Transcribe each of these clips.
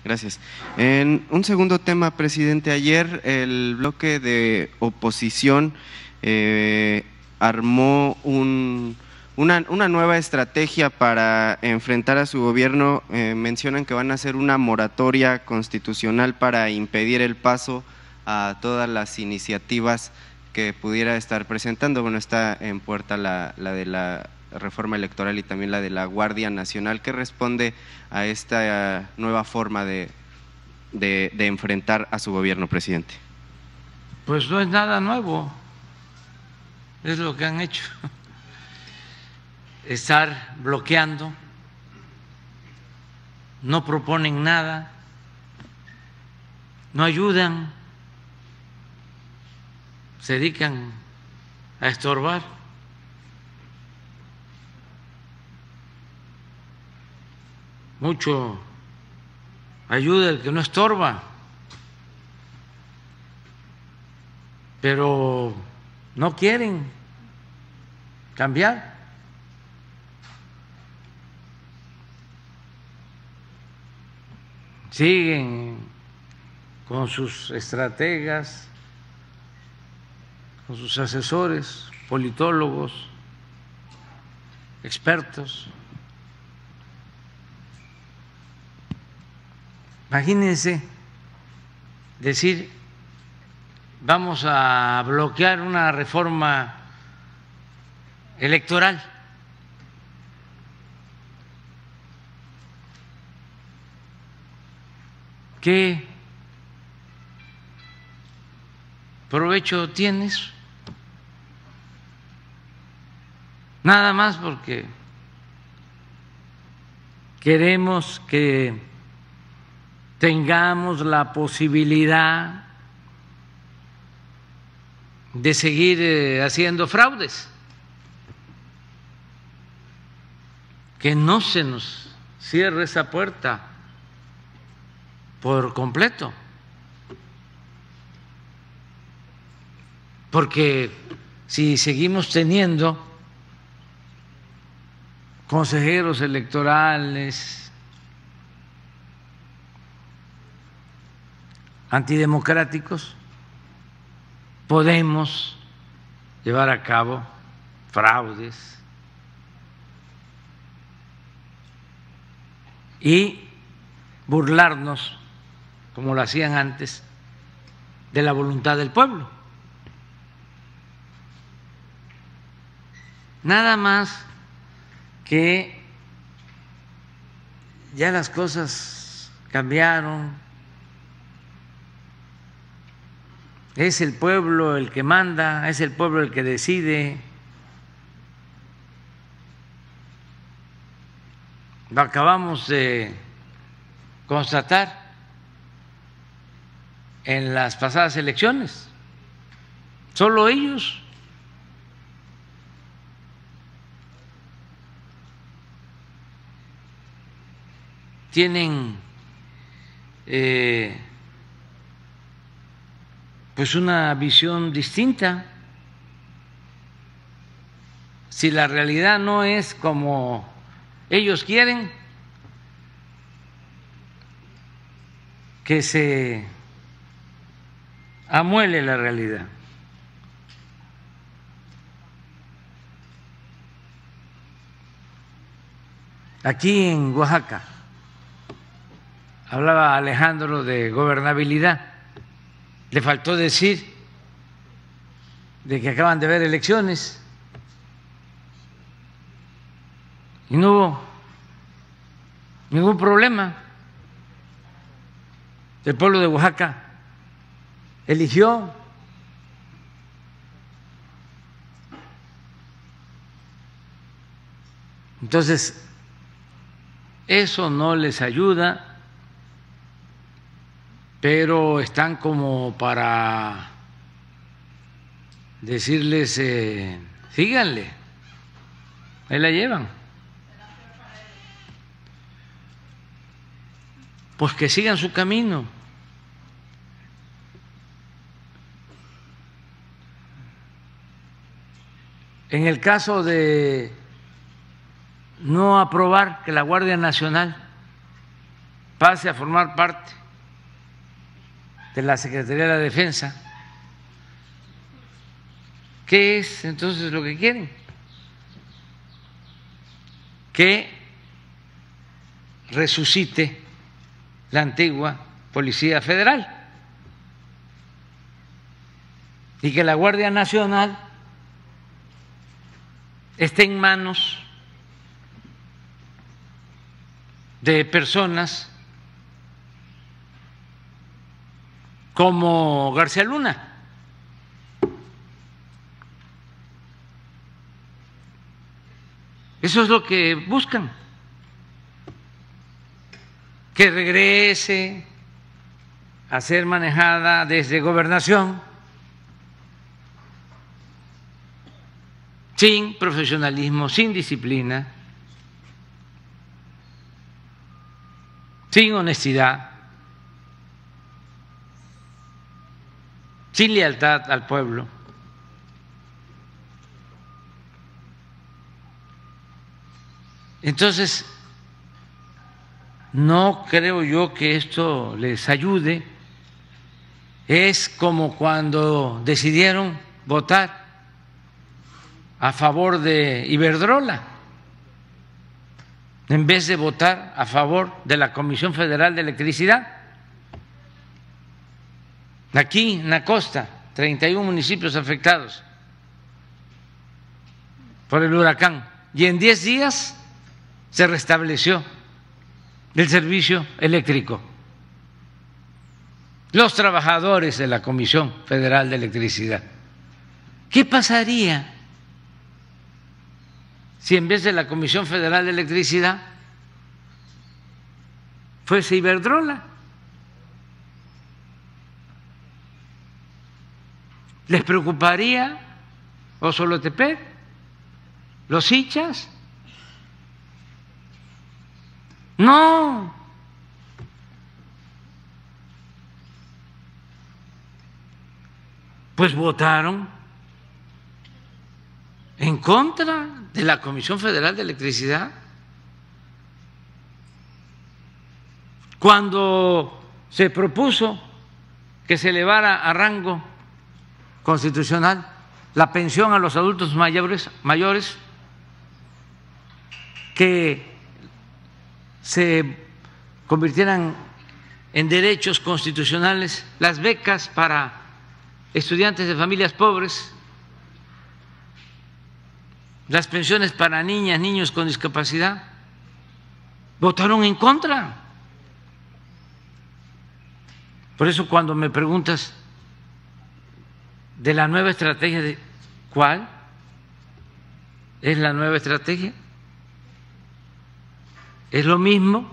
Gracias. En un segundo tema, presidente, ayer el bloque de oposición armó una nueva estrategia para enfrentar a su gobierno. Mencionan que van a hacer una moratoria constitucional para impedir el paso a todas las iniciativas que pudiera estar presentando. Bueno, está en puerta la de la reforma electoral y también la de la Guardia Nacional. ¿Qué responde a esta nueva forma de enfrentar a su gobierno, presidente? Pues no es nada nuevo, es lo que han hecho, estar bloqueando, no proponen nada, no ayudan, se dedican a estorbar. Mucho ayuda el que no estorba, pero no quieren cambiar. Siguen con sus estrategas, con sus asesores, politólogos, expertos. Imagínense decir, vamos a bloquear una reforma electoral. ¿Qué provecho tienes? Nada más porque queremos que tengamos la posibilidad de seguir haciendo fraudes, que no se nos cierre esa puerta por completo, porque si seguimos teniendo consejeros electorales antidemocráticos, podemos llevar a cabo fraudes y burlarnos, como lo hacían antes, de la voluntad del pueblo. Nada más que ya las cosas cambiaron. Es el pueblo el que manda, es el pueblo el que decide. Lo acabamos de constatar en las pasadas elecciones. Solo ellos tienen pues una visión distinta. Si la realidad no es como ellos quieren, que se amuele la realidad. Aquí en Oaxaca hablaba Alejandro de gobernabilidad. Le faltó decir de que acaban de haber elecciones y no hubo ningún problema. El pueblo de Oaxaca eligió. Entonces, eso no les ayuda, pero están como para decirles, síganle, ahí la llevan. Pues que sigan su camino. En el caso de no aprobar que la Guardia Nacional pase a formar parte de la Secretaría de la Defensa. ¿Qué es entonces lo que quieren? Que resucite la antigua Policía Federal y que la Guardia Nacional esté en manos de personas como García Luna. Eso es lo que buscan, que regrese a ser manejada desde Gobernación, sin profesionalismo, sin disciplina, sin honestidad, sin lealtad al pueblo. Entonces, no creo yo que esto les ayude. Es como cuando decidieron votar a favor de Iberdrola, en vez de votar a favor de la Comisión Federal de Electricidad. Aquí en la costa, 31 municipios afectados por el huracán, y en 10 días se restableció el servicio eléctrico. Los trabajadores de la Comisión Federal de Electricidad. ¿Qué pasaría si en vez de la Comisión Federal de Electricidad fuese Iberdrola? ¿Les preocuparía Osolotepec, los Ichas? No. Pues votaron en contra de la Comisión Federal de Electricidad. Cuando se propuso que se elevara a rango constitucional la pensión a los adultos mayores, que se convirtieran en derechos constitucionales las becas para estudiantes de familias pobres, las pensiones para niñas, niños con discapacidad, votaron en contra. Por eso cuando me preguntas de la nueva estrategia, ¿cuál es la nueva estrategia? Es lo mismo,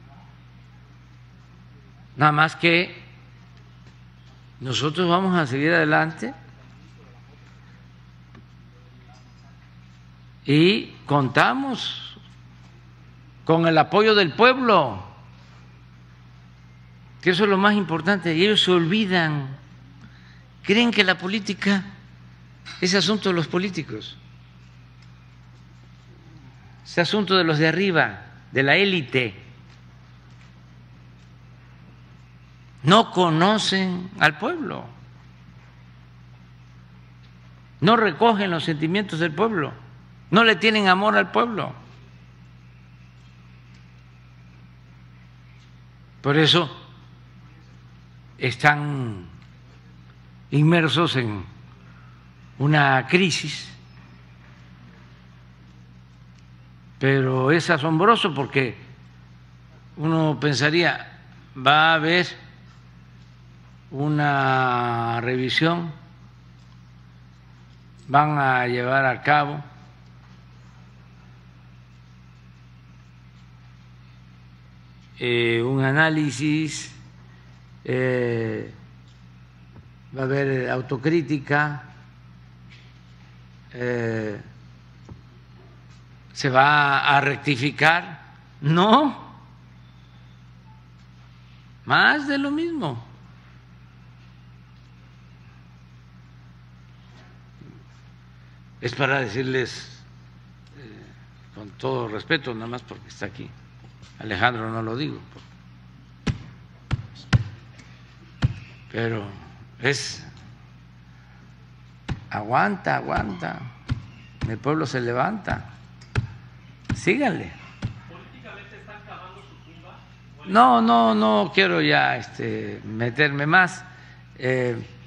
nada más que nosotros vamos a seguir adelante y contamos con el apoyo del pueblo, que eso es lo más importante, y ellos se olvidan, creen que la política es asunto de los políticos, es asunto de los de arriba, de la élite. No conocen al pueblo, no recogen los sentimientos del pueblo, no le tienen amor al pueblo. Por eso están inmersos en una crisis, pero es asombroso porque uno pensaría, va a haber una revisión, van a llevar a cabo un análisis, va a haber autocrítica, se va a rectificar. No, más de lo mismo. Es para decirles, con todo respeto, nada más porque está aquí Alejandro, no lo digo, pero es aguanta, aguanta, el pueblo se levanta, síganle. ¿Políticamente están cavando su tumba? No quiero ya meterme más.